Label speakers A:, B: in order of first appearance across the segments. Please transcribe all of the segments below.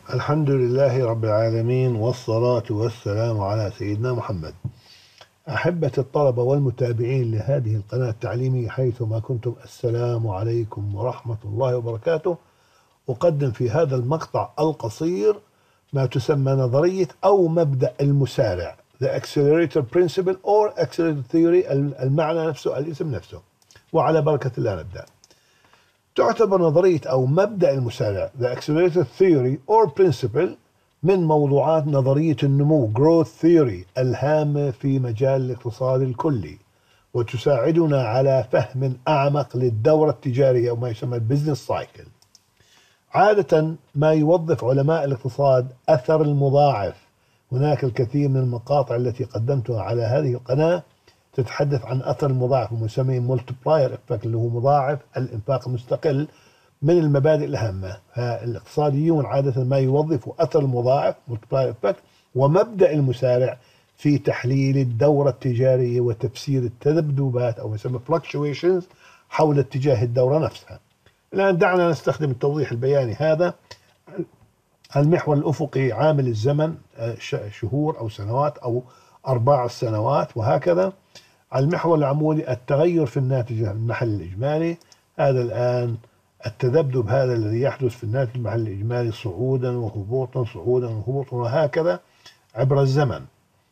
A: الحمد لله رب العالمين، والصلاة والسلام على سيدنا محمد. أحبة الطلبة والمتابعين لهذه القناة التعليمية حيثما كنتم، السلام عليكم ورحمة الله وبركاته. أقدم في هذا المقطع القصير ما تسمى نظرية أو مبدأ المسارع، The Accelerator Principle or Accelerator Theory، المعنى نفسه، الاسم نفسه. وعلى بركة الله نبدأ. تعتبر نظرية أو مبدأ المسارع The Accelerator Theory or Principle من موضوعات نظرية النمو Growth Theory الهامة في مجال الاقتصاد الكلي، وتساعدنا على فهم أعمق للدورة التجارية أو ما يسمى البزنس سايكل. عادة ما يوظف علماء الاقتصاد أثر المضاعف. هناك الكثير من المقاطع التي قدمتها على هذه القناة تتحدث عن أثر المضاعف المسمى مولتبلاير إفكت، اللي هو مضاعف الإنفاق المستقل، من المبادئ الهامة. فالاقتصاديون عادة ما يوظفوا أثر المضاعف مولتبلاير إفكت ومبدأ المسارع في تحليل الدورة التجارية وتفسير التذبذبات أو يسمى fluctuations حول اتجاه الدورة نفسها. الآن دعنا نستخدم التوضيح البياني هذا. المحور الأفقي عامل الزمن، شهور أو سنوات أو أرباع السنوات وهكذا. على المحور العمودي التغير في الناتج المحلي الإجمالي. هذا الآن التذبذب هذا الذي يحدث في الناتج المحلي الإجمالي صعودا وهبوطا، صعودا وهبوطا وهكذا عبر الزمن.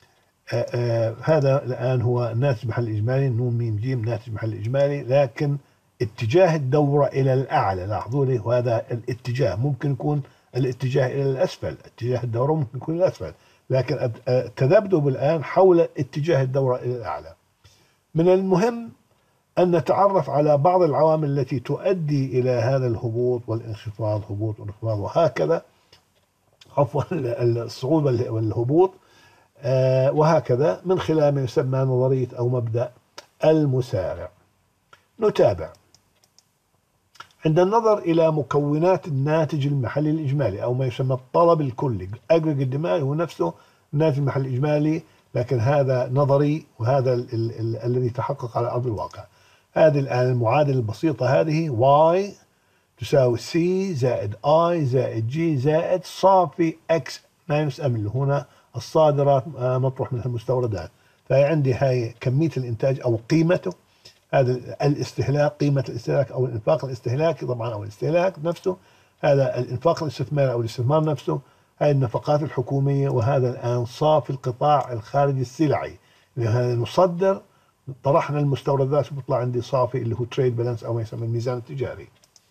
A: هذا الآن هو الناتج المحلي الإجمالي، نون ميم جيم ناتج المحلي الإجمالي، لكن اتجاه الدورة إلى الأعلى. لاحظوا لي، وهذا الاتجاه ممكن يكون الاتجاه إلى الأسفل، اتجاه الدورة ممكن يكون إلى الأسفل، لكن التذبذب الآن حول اتجاه الدورة إلى الأعلى. من المهم أن نتعرف على بعض العوامل التي تؤدي إلى هذا الهبوط والانخفاض، هبوط وانخفاض وهكذا، عفوا الصعود والهبوط وهكذا، من خلال ما يسمى نظرية أو مبدأ المسارع. نتابع. عند النظر إلى مكونات الناتج المحلي الإجمالي أو ما يسمى الطلب الكلي aggregate demand، هو نفسه الناتج المحلي الإجمالي، لكن هذا نظري وهذا الذي تحقق على أرض الواقع. هذه الآن المعادلة البسيطة هذه Y تساوي C زائد I زائد G زائد صافي X ماينس M، اللي هنا الصادرات مطروح منها المستوردات. فهي عندي هاي كمية الإنتاج أو قيمته، هذا الاستهلاك، قيمة الاستهلاك أو الإنفاق الاستهلاكي طبعا أو الاستهلاك نفسه، هذا الإنفاق الاستثماري أو الاستثمار نفسه، هاي النفقات الحكومية. وهذا الآن صافي القطاع الخارجي السلعي، هذا نصدر، طرحنا المستوردات وبيطلع عندي صافي اللي هو تريد بالانس أو ما يسمى الميزان التجاري.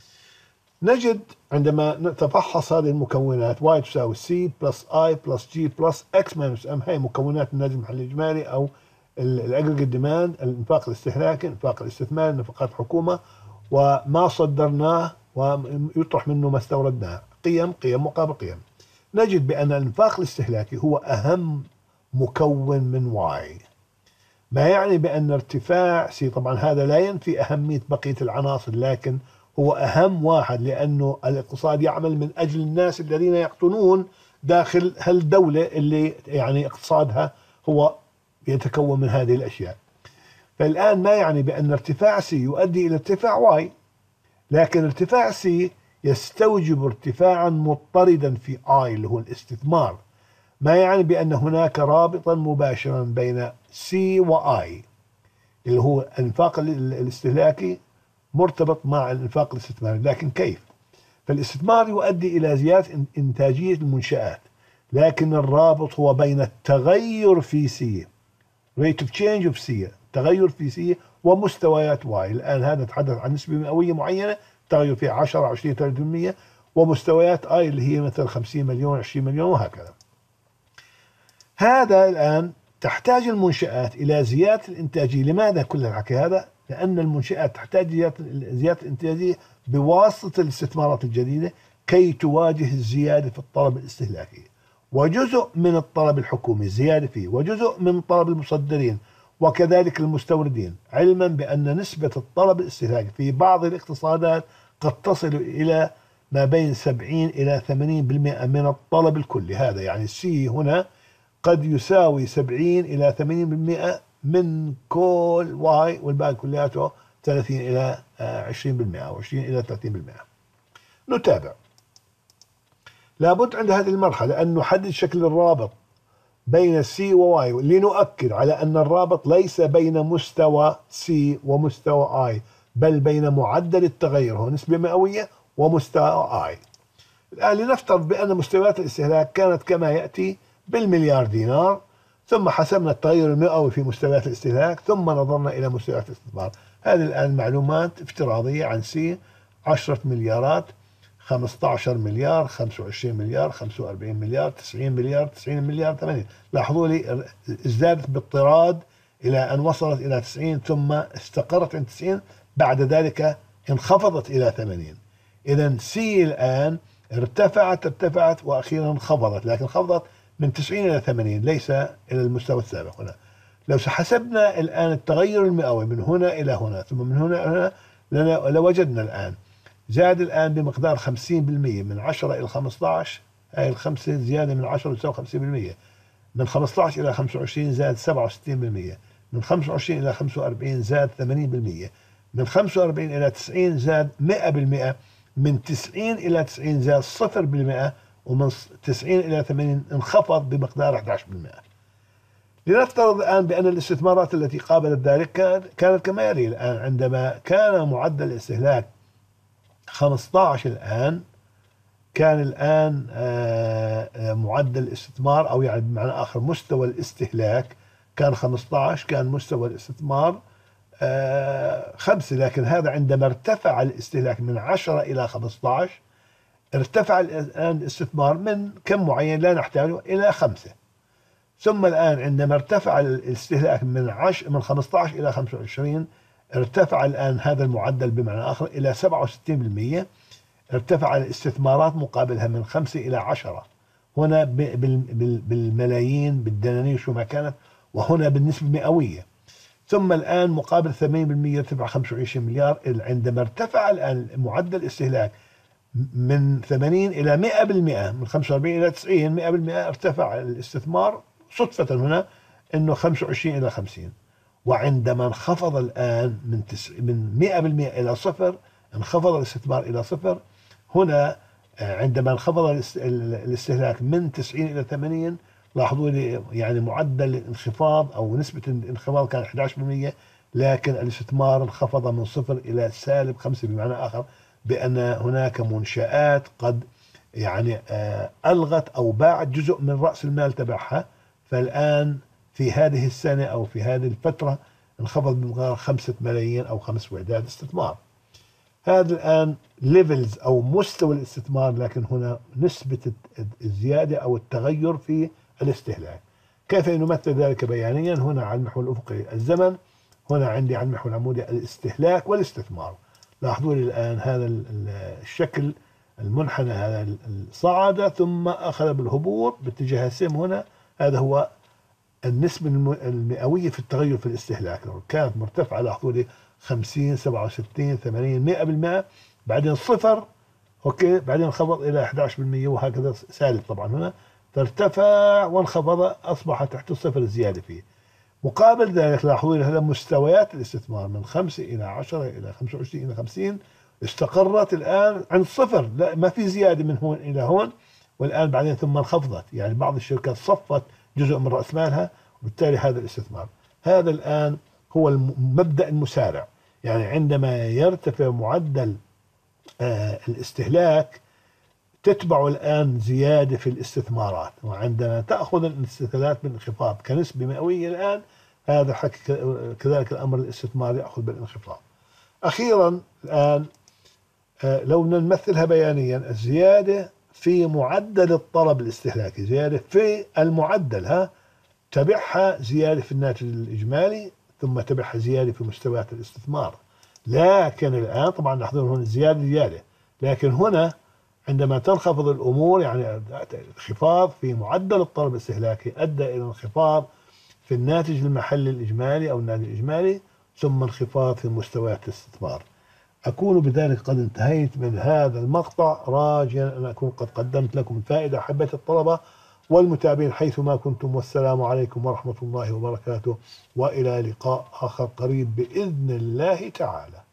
A: نجد عندما نتفحص هذه المكونات Y تساوي C بلس I بلس G بلس X ماينس M، هاي مكونات الناتج المحلي الإجمالي أو الاجريجيت ديماند، الانفاق الاستهلاكي، الانفاق الاستثماري، نفقات حكومه، وما صدرناه ويطرح منه ما استوردناه، قيم مقابل قيم. نجد بان الانفاق الاستهلاكي هو اهم مكون من واي، ما يعني بان ارتفاع سي، طبعا هذا لا ينفي اهميه بقيه العناصر، لكن هو اهم واحد، لانه الاقتصاد يعمل من اجل الناس الذين يقطنون داخل هالدوله اللي يعني اقتصادها هو يتكون من هذه الأشياء. فالآن ما يعني بأن ارتفاع سي يؤدي إلى ارتفاع واي، لكن ارتفاع سي يستوجب ارتفاعا مضطردا في آي اللي هو الاستثمار، ما يعني بأن هناك رابطا مباشرا بين سي وآي اللي هو الانفاق الاستهلاكي مرتبط مع الانفاق الاستثماري. لكن كيف؟ فالاستثمار يؤدي إلى زيادة إنتاجية المنشآت، لكن الرابط هو بين التغير في سي rate of change of C، تغير في C، ومستويات Y. الآن هذا نتحدث عن نسبة مئوية معينة تغير فيها 10 20 30%، ومستويات I اللي هي مثل 50 مليون 20 مليون وهكذا. هذا الآن تحتاج المنشآت إلى زيادة الإنتاجية. لماذا كل الحكي هذا؟ لأن المنشآت تحتاج زيادة الإنتاجية بواسطة الاستثمارات الجديدة كي تواجه الزيادة في الطلب الاستهلاكي، وجزء من الطلب الحكومي الزيادة فيه، وجزء من طلب المصدرين وكذلك المستوردين، علما بأن نسبة الطلب الاستهلاكي في بعض الاقتصادات قد تصل إلى ما بين 70 إلى 80% من الطلب الكلي. هذا يعني السي هنا قد يساوي 70 إلى 80% من كل واي، والباقي كلياته 30 إلى 20% أو 20 إلى 30%. نتابع. لابد عند هذه المرحلة أن نحدد شكل الرابط بين سي وواي، لنؤكد على أن الرابط ليس بين مستوى سي ومستوى اي، بل بين معدل التغير هو نسبة مئوية ومستوى اي. الآن لنفترض بأن مستويات الاستهلاك كانت كما يأتي بالمليار دينار، ثم حسبنا التغير المئوي في مستويات الاستهلاك، ثم نظرنا إلى مستويات الاستثمار. هذه الآن معلومات افتراضية عن سي: 10 مليارات، 15 مليار، 25 مليار، 45 مليار، 90 مليار، 90 مليار، 80. لاحظوا لي ازدادت باضطراد إلى أن وصلت إلى 90، ثم استقرت عند 90، بعد ذلك انخفضت إلى 80. إذا سي الآن ارتفعت وأخيرا انخفضت، لكن انخفضت من 90 إلى 80، ليس إلى المستوى السابق. هنا لو حسبنا الآن التغير المئوي من هنا إلى هنا ثم من هنا إلى هنا، لوجدنا الآن زاد الآن بمقدار 50%، من 10 إلى 15. هاي الخمسة زيادة من 10 تساوي 50%. من 15 إلى 25 زاد 67%. من 25 إلى 45 زاد 80%. من 45 إلى 90 زاد 100%. من 90 إلى 90 زاد 0%. ومن 90 إلى 80 انخفض بمقدار 11%. لنفترض الآن بأن الاستثمارات التي قابلت ذلك كانت كما يلي. الآن عندما كان معدل الاستهلاك 15، الآن كان الآن معدل الاستثمار، أو يعني بمعنى آخر مستوى الاستهلاك كان 15، كان مستوى الاستثمار 5. لكن هذا عندما ارتفع الاستهلاك من 10 إلى 15، ارتفع الآن الاستثمار من كم معين لا نحتاجه إلى 5. ثم الآن عندما ارتفع الاستهلاك من 15 إلى 25، ارتفع الآن هذا المعدل بمعنى آخر إلى 67%. ارتفع الاستثمارات مقابلها من 5 إلى 10، هنا بالملايين بالدنانير شو ما كانت، وهنا بالنسبة المئوية. ثم الآن مقابل 80% ارتفع 25 مليار. عندما ارتفع الآن معدل الاستهلاك من 80 إلى 100%، من 45 إلى 90، 100% ارتفع الاستثمار صدفة هنا أنه 25 إلى 50. وعندما انخفض الآن من 100% إلى 0، انخفض الاستثمار إلى 0. هنا عندما انخفض الاستهلاك من 90 إلى 80، لاحظوا لي يعني معدل الانخفاض أو نسبة الانخفاض كان 11%، لكن الاستثمار انخفض من 0 إلى -5. بمعنى آخر بأن هناك منشآت قد يعني ألغت أو باعت جزء من رأس المال تبعها، فالآن في هذه السنة أو في هذه الفترة انخفض بمقدار 5 ملايين أو 5 وحدات استثمار. هذا الآن ليفلز أو مستوى الاستثمار، لكن هنا نسبة الزيادة أو التغير في الاستهلاك. كيف نمثل ذلك بيانيا؟ هنا على المحور الأفقي الزمن، هنا عندي على المحور العمودي الاستهلاك والاستثمار. لاحظوا لي الآن هذا الشكل المنحنى، هذا صعد ثم أخذ بالهبوط باتجاه السهم. هنا هذا هو النسبة المئوية في التغير في الاستهلاك. كانت مرتفعة، لاحظوا لي 50 67 80 100%، بعدين 0، اوكي، بعدين انخفض الى 11% وهكذا سالب طبعا هنا، فارتفع وانخفض، اصبح تحت الصفر الزياده فيه. مقابل ذلك لاحظوا لي هذا مستويات الاستثمار من 5 إلى 10 إلى 25 إلى 50 استقرت الآن عند 0، لا ما في زيادة من هون إلى هون، والآن بعدين ثم انخفضت. يعني بعض الشركات صفت جزء من رأس مالها، وبالتالي هذا الاستثمار. هذا الآن هو المبدأ المسارع. يعني عندما يرتفع معدل الاستهلاك تتبع الآن زيادة في الاستثمارات، وعندما تأخذ الاستثمارات بالانخفاض كنسبة مئوية الآن، هذا حكي كذلك الأمر الاستثمار يأخذ بالانخفاض. أخيرا الآن لو نمثلها بيانيا، الزيادة في معدل الطلب الاستهلاكي، زيادة في المعدل تبعها زيادة في الناتج الإجمالي، ثم تبعها زيادة في مستويات الاستثمار. لكن الآن طبعا نحضر هنا زيادة، لكن هنا عندما تنخفض الأمور، يعني انخفاض في معدل الطلب الاستهلاكي أدى إلى انخفاض في الناتج المحلي الإجمالي أو الناتج الإجمالي، ثم انخفاض في مستويات الاستثمار. أكون بذلك قد انتهيت من هذا المقطع، راجيا أن أكون قد قدمت لكم الفائدة. حبيت الطلبة والمتابعين حيثما كنتم، والسلام عليكم ورحمة الله وبركاته، وإلى لقاء آخر قريب بإذن الله تعالى.